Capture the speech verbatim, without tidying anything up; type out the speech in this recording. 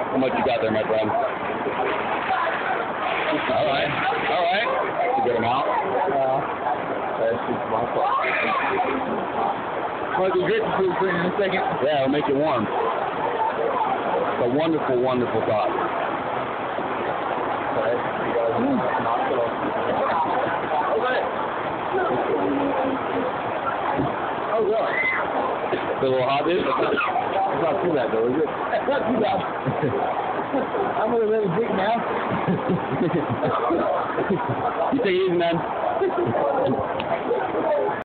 How much you got there, my friend? All right. All right. That's a good amount. Uh, that's just my fault. Might be great to food for in a second. Yeah, it'll make it warm. It's a wonderful, wonderful thought. Okay. You guys mm. knock it off. Okay. Oh, really? It's a little hot, dude? It's not too bad, though, is it? It's not too bad. I'm going to let it drink now. You take it easy, man.